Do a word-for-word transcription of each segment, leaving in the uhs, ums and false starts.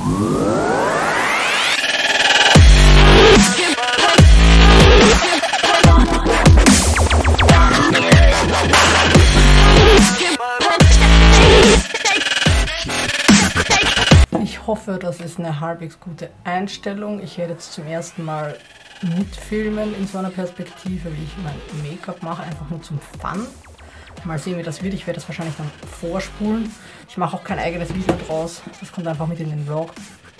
Ich hoffe, das ist eine halbwegs gute Einstellung. Ich werde jetzt zum ersten Mal mitfilmen in so einer Perspektive, wie ich mein Make-up mache, einfach nur zum Fun. Mal sehen, wie das wird. Ich werde das wahrscheinlich dann vorspulen. Ich mache auch kein eigenes Video draus. Das kommt einfach mit in den Vlog.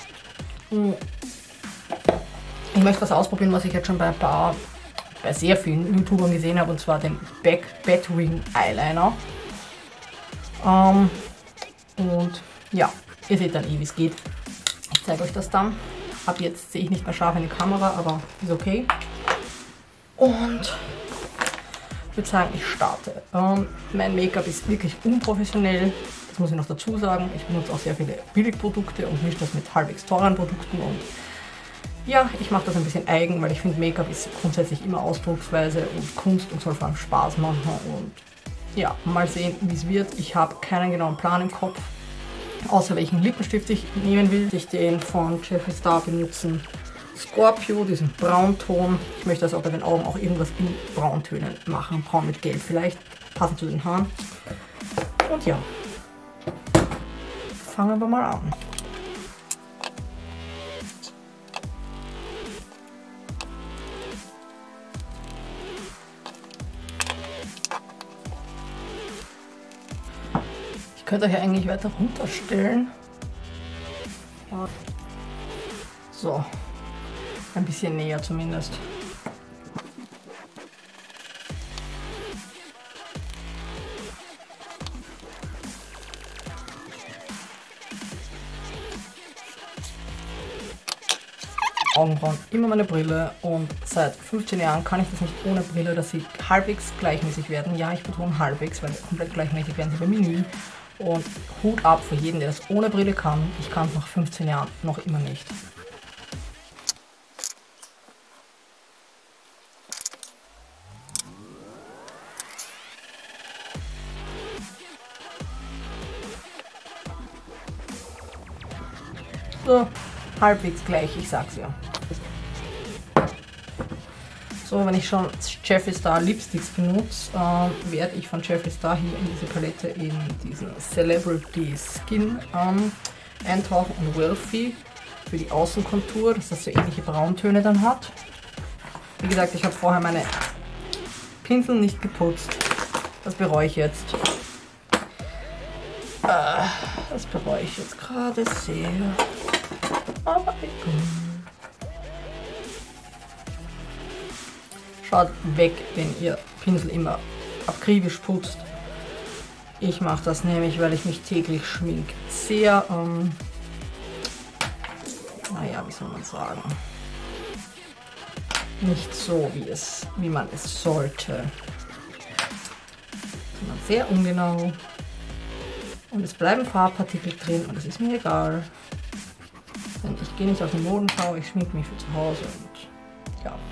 Ich möchte was ausprobieren, was ich jetzt schon bei ein paar, bei sehr vielen YouTubern gesehen habe, und zwar den Back Batwing Eyeliner. Ähm, und ja, ihr seht dann eh, wie es geht. Ich zeige euch das dann. Ab jetzt sehe ich nicht mehr scharf in die Kamera, aber ist okay. Und ich würde sagen, ich starte. Ähm, mein Make-up ist wirklich unprofessionell. Das muss ich noch dazu sagen. Ich benutze auch sehr viele Billigprodukte und mische das mit halbwegs teuren Produkten. Und ja, ich mache das ein bisschen eigen, weil ich finde, Make-up ist grundsätzlich immer Ausdrucksweise und Kunst und soll vor allem Spaß machen. Und ja, mal sehen, wie es wird. Ich habe keinen genauen Plan im Kopf, außer welchen Lippenstift ich nehmen will. Ich den von Jeffree Star benutzen. Scorpio, diesen Braunton. Ich möchte also auch bei den Augen auch irgendwas in Brauntönen machen. Braun mit Gelb vielleicht, passend zu den Haaren. Und ja, fangen wir mal an. Ich könnte euch ja eigentlich weiter runterstellen. So, ein bisschen näher zumindest. Augenbrauen, immer meine Brille, und seit fünfzehn Jahren kann ich das nicht ohne Brille, dass sie halbwegs gleichmäßig werden. Ja, ich betone halbwegs, weil komplett gleichmäßig werden sie bei mir nie. Und Hut ab für jeden, der das ohne Brille kann. Ich kann es nach fünfzehn Jahren noch immer nicht. So, halbwegs gleich, ich sag's ja. So, wenn ich schon Jeffree Star Lipsticks benutze, äh, werde ich von Jeffree Star hier in diese Palette in diesen Celebrity Skin ähm, eintauchen und Wealthy für die Außenkontur, dass das so ähnliche Brauntöne dann hat. Wie gesagt, ich habe vorher meine Pinsel nicht geputzt. Das bereue ich jetzt. Äh, das bereue ich jetzt gerade sehr. Aber egal. Schaut weg, wenn ihr Pinsel immer akribisch putzt. Ich mache das nämlich, weil ich mich täglich schminke. Sehr, ähm, naja, wie soll man sagen, nicht so, wie, es, wie man es sollte. Sondern sehr ungenau. Und es bleiben Farbpartikel drin und es ist mir egal. Denn ich gehe nicht auf die Modenschau, ich schminke mich für zu Hause und ja.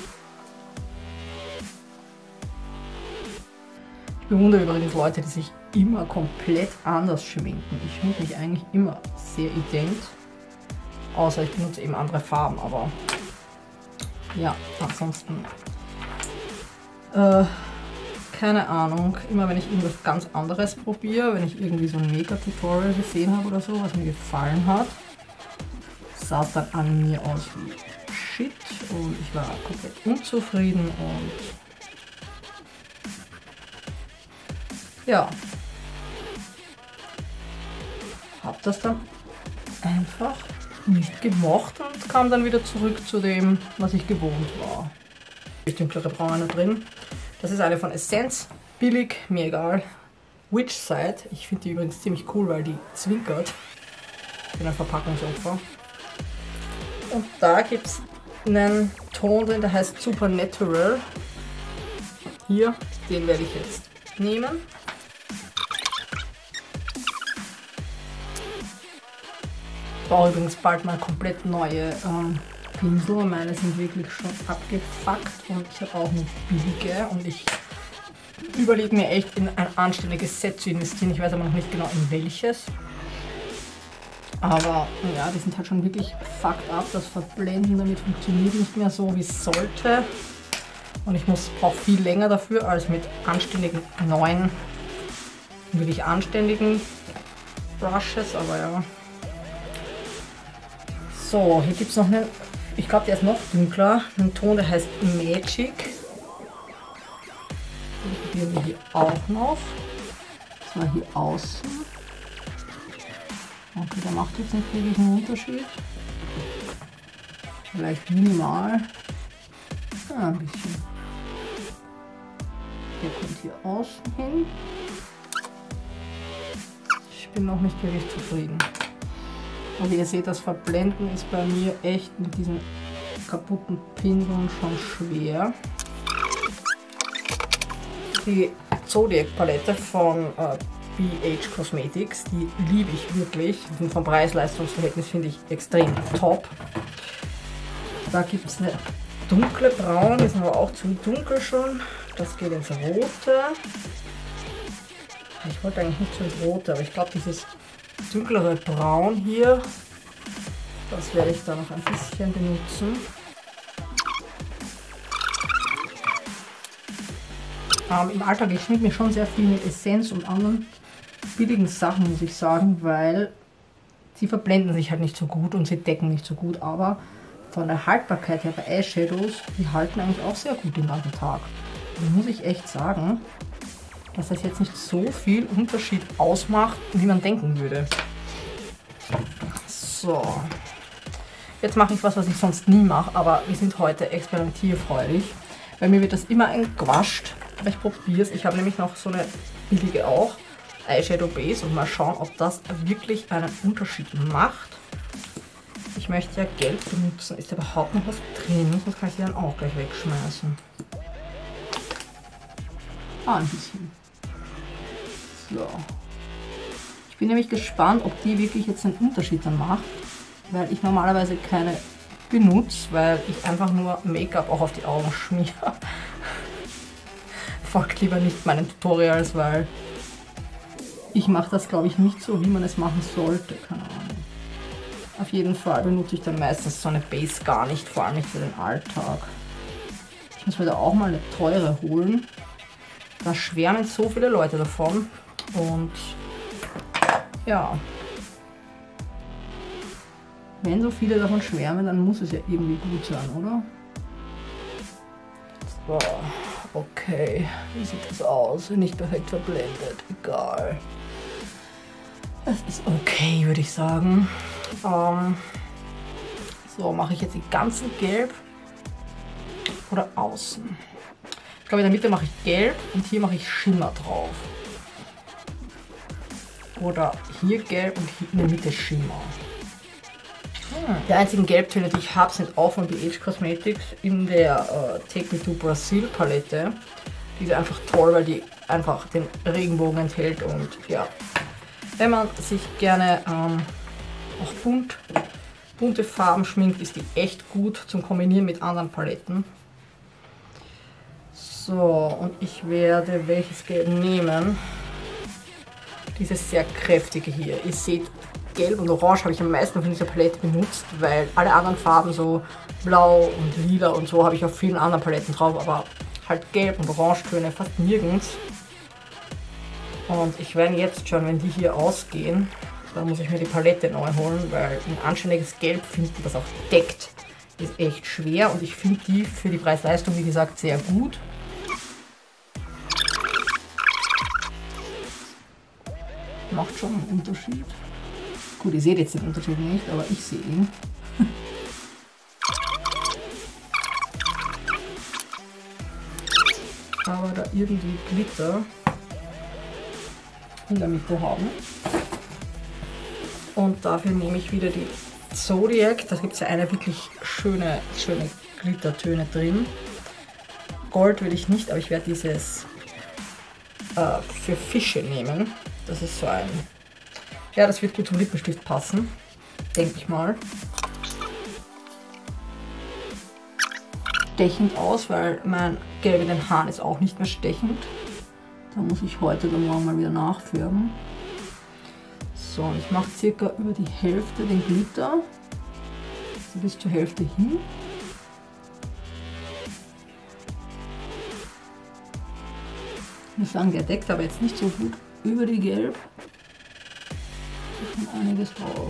Ich bewundere übrigens Leute, die sich immer komplett anders schminken. Ich schminke mich eigentlich immer sehr ident. Außer ich benutze eben andere Farben, aber ja, ansonsten äh, keine Ahnung. Immer wenn ich irgendwas ganz anderes probiere, wenn ich irgendwie so ein Make-up-Tutorial gesehen habe oder so, was mir gefallen hat, sah es dann an mir aus wie Shit und ich war komplett unzufrieden und ja, habe das dann einfach nicht gemocht und kam dann wieder zurück zu dem, was ich gewohnt war. Dunklere Braune drin. Das ist eine von Essence, billig, mir egal. Witch Side, ich finde die übrigens ziemlich cool, weil die zwinkert. Ich bin ein Verpackungsopfer. Und da gibt es einen Ton drin, der heißt Supernatural. Hier, den werde ich jetzt nehmen. Ich brauche übrigens bald mal komplett neue ähm, Pinsel. Meine sind wirklich schon abgefuckt und ich habe auch nicht billige. Und ich überlege mir echt in ein anständiges Set zu investieren. Ich weiß aber noch nicht genau in welches. Aber ja, die sind halt schon wirklich fucked up. Das Verblenden damit funktioniert nicht mehr so, wie es sollte. Und ich muss brauche viel länger dafür als mit anständigen neuen, wirklich anständigen Brushes. Aber ja. So, hier gibt es noch einen, ich glaube der ist noch dunkler, einen Ton, der heißt Magic. Den probieren wir hier auch noch. Das war hier außen. Okay, der macht jetzt nicht wirklich einen Unterschied. Vielleicht minimal. Ja, ein bisschen. Der kommt hier außen hin. Ich bin noch nicht wirklich zufrieden. Also ihr seht, das Verblenden ist bei mir echt mit diesen kaputten Pinseln schon schwer. Die Zodiac Palette von äh, B H Cosmetics, die liebe ich wirklich. Und vom Preis-Leistungs-Verhältnis finde ich extrem top. Da gibt es eine dunkle Braun, die ist aber auch zu dunkel schon. Das geht ins Rote. Ich wollte eigentlich nicht so ins Rote, aber ich glaube dieses dunklere Braun hier, das werde ich da noch ein bisschen benutzen. Ähm, Im Alltag, ich schminke mich schon sehr viel mit Essenz und anderen billigen Sachen, muss ich sagen, weil sie verblenden sich halt nicht so gut und sie decken nicht so gut, aber von der Haltbarkeit her bei Eyeshadows, die halten eigentlich auch sehr gut den ganzen Tag. Da muss ich echt sagen, dass das jetzt nicht so viel Unterschied ausmacht, wie man denken würde. So, jetzt mache ich was, was ich sonst nie mache, aber wir sind heute experimentierfreudig. Bei mir wird das immer eingequatscht, aber ich probiere es. Ich habe nämlich noch so eine billige auch, Eyeshadow Base, und mal schauen, ob das wirklich einen Unterschied macht. Ich möchte ja Gelb benutzen. Ist da überhaupt noch was drin? Sonst kann ich sie dann auch gleich wegschmeißen. Ah, ein bisschen. So. Ich bin nämlich gespannt, ob die wirklich jetzt einen Unterschied dann macht, weil ich normalerweise keine benutze, weil ich einfach nur Make-up auch auf die Augen schmiere. Folgt lieber nicht meinen Tutorials, weil ich mache das, glaube ich, nicht so, wie man es machen sollte. Keine Ahnung. Auf jeden Fall benutze ich dann meistens so eine Base gar nicht, vor allem nicht für den Alltag. Ich muss mir da auch mal eine teure holen. Da schwärmen so viele Leute davon. Und ja, wenn so viele davon schwärmen, dann muss es ja irgendwie gut sein, oder? So, okay. Wie sieht das aus? Nicht perfekt verblendet. Egal. Das ist okay, würde ich sagen. Ähm, so, mache ich jetzt die ganzen Gelb oder außen? Ich glaube, in der Mitte mache ich Gelb und hier mache ich Schimmer drauf. Oder hier Gelb und hier in der Mitte Schimmer. Hm. Die einzigen Gelbtöne, die ich habe, sind auch von B H Cosmetics in der äh, Take Me to Brazil Palette. Die ist einfach toll, weil die einfach den Regenbogen enthält und ja. Wenn man sich gerne ähm, auch bunt, bunte Farben schminkt, ist die echt gut zum Kombinieren mit anderen Paletten. So, und ich werde welches Gelb nehmen? Dieses sehr kräftige hier. Ihr seht, Gelb und Orange habe ich am meisten von dieser Palette benutzt, weil alle anderen Farben, so Blau und Lila und so, habe ich auf vielen anderen Paletten drauf, aber halt Gelb und Orangetöne fast nirgends. Und ich werde jetzt schon, wenn die hier ausgehen, dann muss ich mir die Palette neu holen, weil ein anständiges Gelb finden, das auch deckt, ist echt schwer. Und ich finde die für die Preis-Leistung, wie gesagt, sehr gut. Macht schon einen Unterschied. Gut, ihr seht jetzt den Unterschied nicht, aber ich sehe ihn. Aber da irgendwie Glitter in der Mitte haben. Und dafür nehme ich wieder die Zodiac. Da gibt es ja eine wirklich schöne, schöne Glittertöne drin. Gold will ich nicht, aber ich werde dieses äh, für Fische nehmen. Das ist so ein... Ja, das wird gut zum Lippenstift passen, denke ich mal. Stechend aus, weil mein Gelb in den Haaren ist auch nicht mehr stechend. Da muss ich heute oder morgen mal wieder nachfärben. So, und ich mache circa über die Hälfte den Glitter, so bis zur Hälfte hin. Ich muss sagen, der deckt aber jetzt nicht so gut über die Gelb. Da ist schon einiges drauf.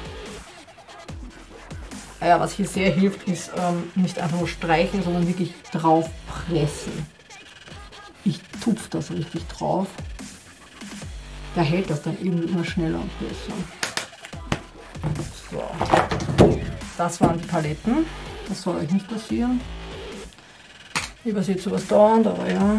Ja, was hier sehr hilft, ist ähm, nicht einfach nur streichen, sondern wirklich drauf pressen. Ich tupfe das richtig drauf. Da hält das dann irgendwie immer schneller und besser. So, das waren die Paletten. Das soll euch nicht passieren. Ihr passiert sowas dauernd, aber ja.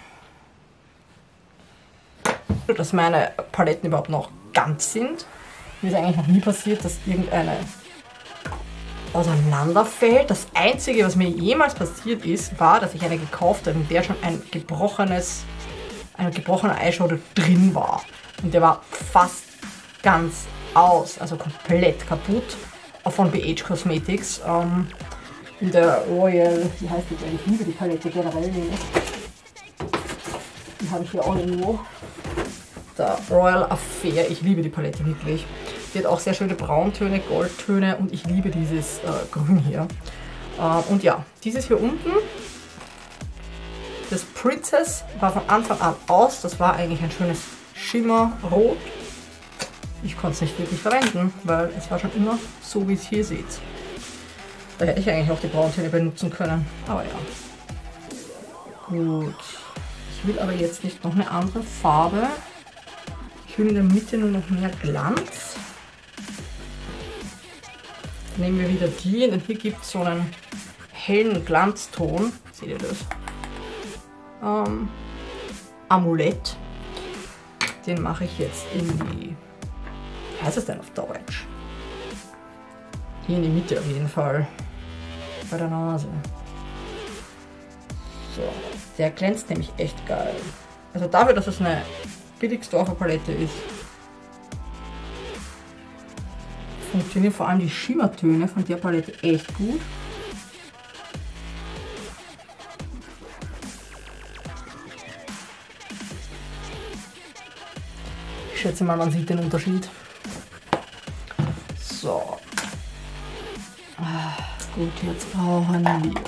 Dass meine Paletten überhaupt noch ganz sind. Mir ist eigentlich noch nie passiert, dass irgendeine auseinanderfällt. Das Einzige, was mir jemals passiert ist, war, dass ich eine gekauft habe, in der schon ein gebrochenes, ein gebrochener Eyeshadow drin war. Und der war fast ganz aus, also komplett kaputt, von B H Cosmetics. Ähm, in der Royal, wie heißt die denn? Ich liebe die Palette generell nämlich. Die habe ich hier auch irgendwo. Der Royal Affair, ich liebe die Palette wirklich. Die hat auch sehr schöne Brauntöne, Goldtöne und ich liebe dieses äh, Grün hier. Äh, und ja, dieses hier unten, das Princess, war von Anfang an aus. Das war eigentlich ein schönes Schimmerrot. Ich konnte es nicht wirklich verwenden, weil es war schon immer so, wie es hier seht. Da hätte ich eigentlich auch die Brauntöne benutzen können, aber ja. Gut, ich will aber jetzt nicht noch eine andere Farbe. Ich will in der Mitte nur noch mehr Glanz. Nehmen wir wieder die, denn hier gibt es so einen hellen Glanzton. Seht ihr das? Ähm, Amulett. Den mache ich jetzt in die, wie heißt es denn auf Deutsch? Hier in die Mitte auf jeden Fall. Bei der Nase. So, der glänzt nämlich echt geil. Also dafür, dass es eine Billigsdorfer Palette ist, funktionieren vor allem die Schimmertöne von der Palette echt gut. Ich schätze mal, man sieht den Unterschied. So. Gut, jetzt brauchen wir...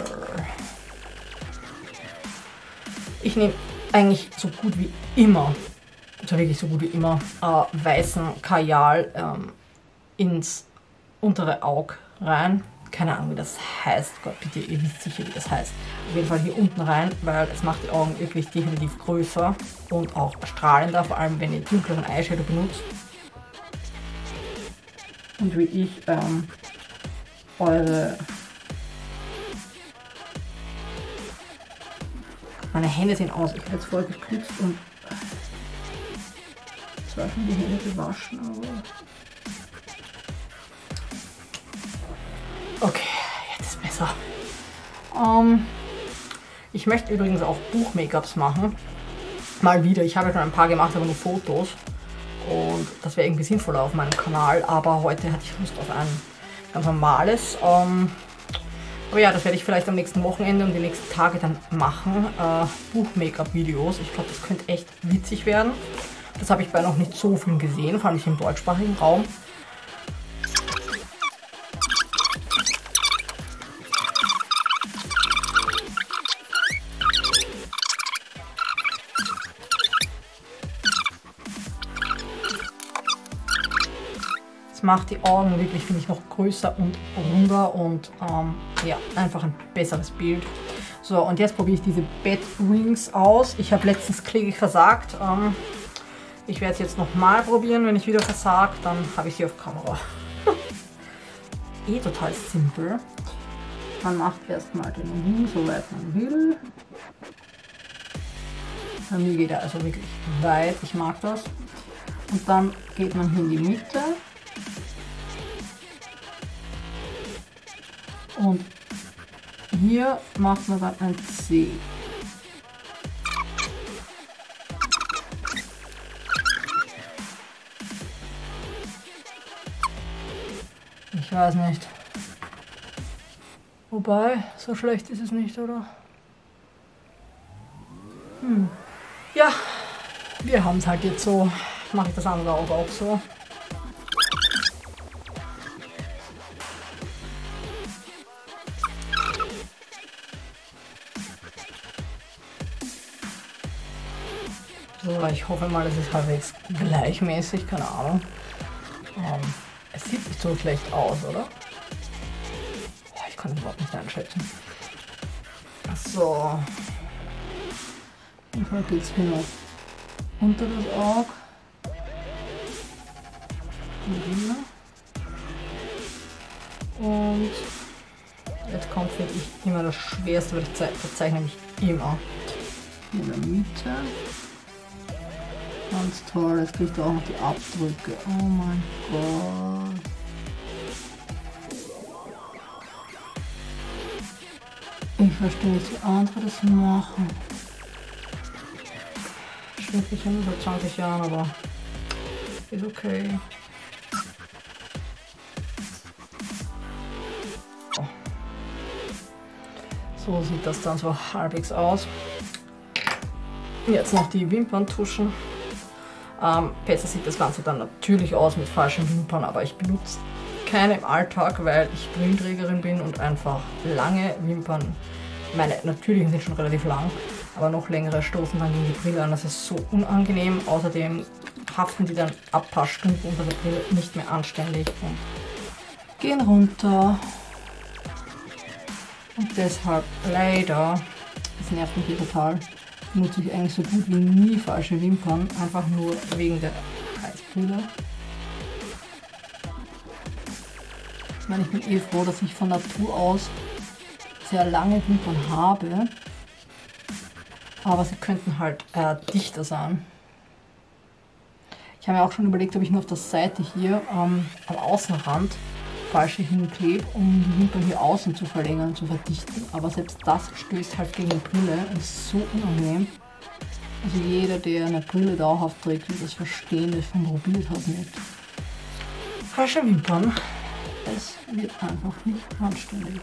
Ich nehme eigentlich so gut wie immer, also wirklich so gut wie immer, äh, weißen Kajal ähm, ins untere Auge rein. Keine Ahnung, wie das heißt. Gott, bitte, ihr wisst sicher, wie das heißt. Auf jeden Fall hier unten rein, weil es macht die Augen wirklich definitiv größer und auch strahlender, vor allem wenn ihr dunkleren Eyeshadow benutzt. Und wie ich ähm, eure... Meine Hände sehen aus. Ich habe jetzt voll geputzt und zwar schon die Hände gewaschen, aber... Okay, jetzt ist besser. Ähm, ich möchte übrigens auch Buch-Make-ups machen. Mal wieder. Ich habe ja schon ein paar gemacht, aber nur Fotos. Und das wäre irgendwie sinnvoller auf meinem Kanal. Aber heute hatte ich Lust auf ein ganz normales. Ähm, aber ja, das werde ich vielleicht am nächsten Wochenende und die nächsten Tage dann machen. Äh, Buch-Make-up-Videos. Ich glaube, das könnte echt witzig werden. Das habe ich bei noch nicht so viel gesehen, vor allem nicht im deutschsprachigen Raum. Macht die Augen wirklich, finde ich, noch größer und runder und ähm, ja, einfach ein besseres Bild. So, und jetzt probiere ich diese Bat Wings aus. Ich habe letztens kläglich versagt. Ähm, ich werde es jetzt nochmal probieren. Wenn ich wieder versage, dann habe ich sie auf Kamera. Eh total simpel. Man macht erstmal den Wing, soweit man will. Bei mir geht er also wirklich weit. Ich mag das. Und dann geht man hier in die Mitte. Und hier macht man dann ein C. Ich weiß nicht. Wobei, so schlecht ist es nicht, oder? Hm. Ja, wir haben es halt jetzt so. Mache ich das andere Auge auch so. aber ich hoffe mal, es ist halbwegs gleichmäßig, keine Ahnung. Ähm, es sieht nicht so schlecht aus, oder? Oh, ich kann es überhaupt nicht einschätzen. So. Dann geht es hier noch unter das Auge. Und jetzt kommt, finde ich, immer das Schwerste, weil ich verzeichne mich immer. Hier in der Mitte. Ganz toll, jetzt kriegt er auch noch die Abdrücke. Oh mein Gott. Ich verstehe nicht, wie andere das machen. Stimmt nicht hin seit zwanzig Jahren, aber ist okay. So sieht das dann so halbwegs aus. Jetzt noch die Wimpern tuschen. Ähm, besser sieht das Ganze dann natürlich aus mit falschen Wimpern, aber ich benutze keine im Alltag, weil ich Brillenträgerin bin und einfach lange Wimpern, meine natürlichen sind schon relativ lang, aber noch längere stoßen dann gegen die Brille an. Das ist so unangenehm. Außerdem haften die dann ab ein paar Stunden unter der Brille nicht mehr anständig und gehen runter. Und deshalb leider, das nervt mich hier total, nutze ich eigentlich so gut wie nie falsche Wimpern, einfach nur wegen der Scheißbrille. Ich meine, ich bin eh froh, dass ich von Natur aus sehr lange Wimpern habe, aber sie könnten halt äh, dichter sein. Ich habe mir auch schon überlegt, ob ich nur auf der Seite hier ähm, am Außenrand falsche hinklebe, um die Wimpern hier außen zu verlängern und zu verdichten, aber selbst das stößt halt gegen die Brille und ist so unangenehm. Also jeder, der eine Brille dauerhaft trägt, wird das verstehen, der schon probiert hat mit falschen Wimpern. Es wird einfach nicht anständig.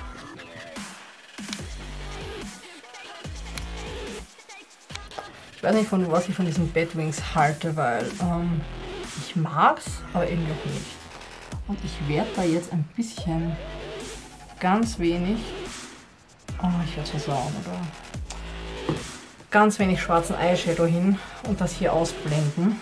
Ich weiß nicht, von was ich von diesen Batwings halte, weil ähm, ich mag's, aber irgendwie auch nicht. Und ich werde da jetzt ein bisschen, ganz wenig, oh, ich werde es versauen, oder? Ganz wenig schwarzen Eyeshadow hin und das hier ausblenden.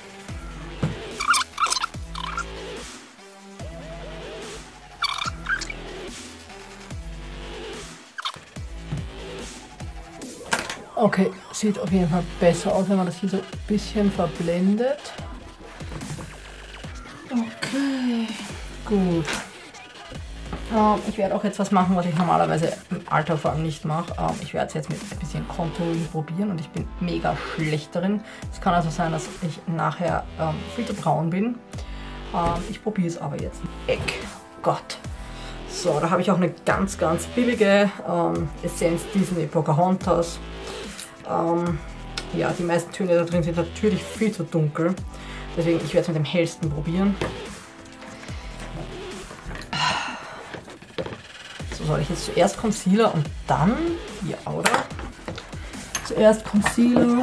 Okay, sieht auf jeden Fall besser aus, wenn man das hier so ein bisschen verblendet. Okay, gut. Ähm, ich werde auch jetzt was machen, was ich normalerweise im Alltag vor allem nicht mache. Ähm, ich werde es jetzt mit ein bisschen Contouring probieren und ich bin mega schlecht darin. Es kann also sein, dass ich nachher ähm, viel zu braun bin. Ähm, ich probiere es aber jetzt. Eck. Gott. So, da habe ich auch eine ganz, ganz billige ähm, Essenz Disney Pocahontas. Ähm, ja, die meisten Töne da drin sind natürlich viel zu dunkel. Deswegen, ich werde es mit dem hellsten probieren. So, soll ich jetzt zuerst Concealer und dann, ja, oder? Zuerst Concealer.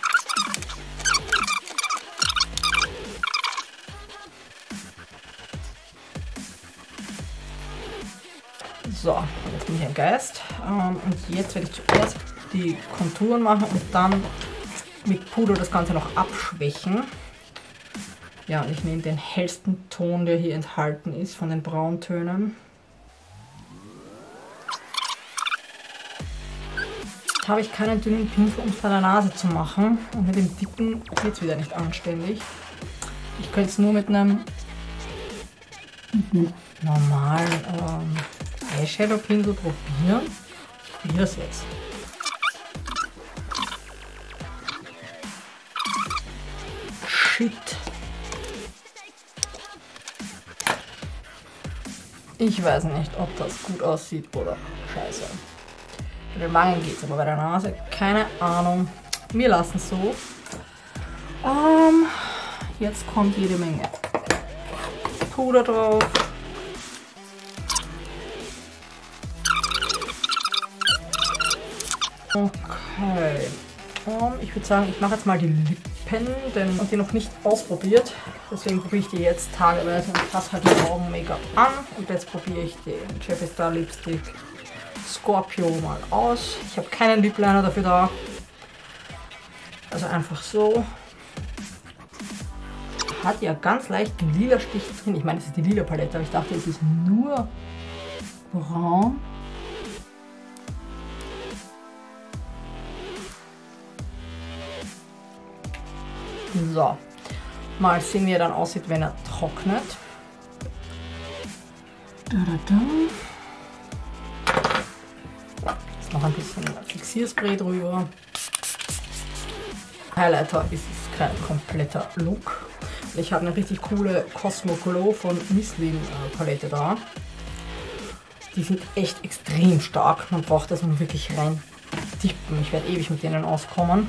So, jetzt bin ich ein Geist. Ähm, und jetzt werde ich zuerst die Konturen machen und dann mit Puder das Ganze noch abschwächen. Ja, und ich nehme den hellsten Ton, der hier enthalten ist, von den Brauntönen. Jetzt habe ich keinen dünnen Pinsel, um es bei der Nase zu machen. Und mit dem dicken geht es wieder nicht anständig. Ich könnte es nur mit einem, mit einem normalen ähm, Eyeshadow-Pinsel probieren. Ich probiere das jetzt. Shit. Ich weiß nicht, ob das gut aussieht oder scheiße. Bei den Wangen geht es, aber bei der Nase keine Ahnung. Wir lassen es so. Ähm, jetzt kommt jede Menge Puder drauf. Okay. Um, ich würde sagen, ich mache jetzt mal die Lippen, denn ich habe die noch nicht ausprobiert. Deswegen probiere ich die jetzt tageweise und passe halt die Augen-Make-up an. Und jetzt probiere ich den Jeffree Star Lipstick Scorpio mal aus. Ich habe keinen Lip Liner dafür da. Also einfach so. hat ja ganz leicht einen lila Stich drin. Ich meine, das ist die lila Palette, aber ich dachte, es ist nur braun. So, mal sehen, wie er dann aussieht, wenn er trocknet. Da, da, da. Jetzt noch ein bisschen Fixierspray drüber. Highlighter ist kein kompletter Look. Ich habe eine richtig coole Cosmo Glow von Misslin Palette da. Die sind echt extrem stark. Man braucht das nur wirklich rein tippen. Ich werde ewig mit denen auskommen.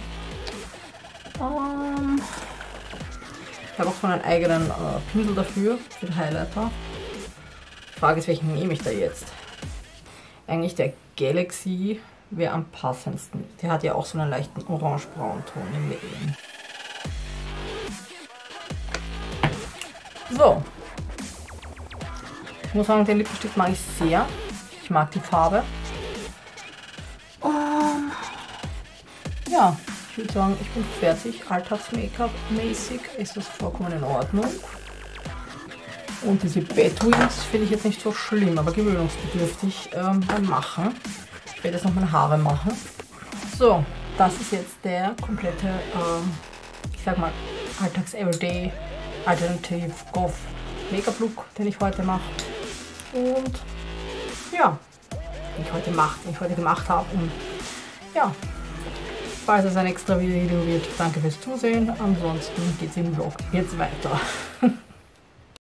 Um, ich habe auch so einen eigenen äh, Pinsel dafür, für den Highlighter. Die Frage ist, welchen nehme ich da jetzt? Eigentlich der Galaxy wäre am passendsten. Der hat ja auch so einen leichten orange-braun-Ton im Leben. So. Ich muss sagen, den Lippenstift mag ich sehr. Ich mag die Farbe. Um, ja. Ich würde sagen, ich bin fertig. Alltags-Make-up mäßig ist das vollkommen in Ordnung. Und diese Batwings finde ich jetzt nicht so schlimm, aber gewöhnungsbedürftig ähm, beim Machen. Ich werde jetzt noch meine Haare machen. So, das ist jetzt der komplette, ähm, ich sag mal, Alltags-Everyday Alternative Goth Make-up-Look, den ich heute mache. Und ja, den ich heute mache, den ich heute gemacht habe. Und ja. Falls es ein extra Video wird, danke fürs Zusehen. Ansonsten geht es im Vlog jetzt weiter.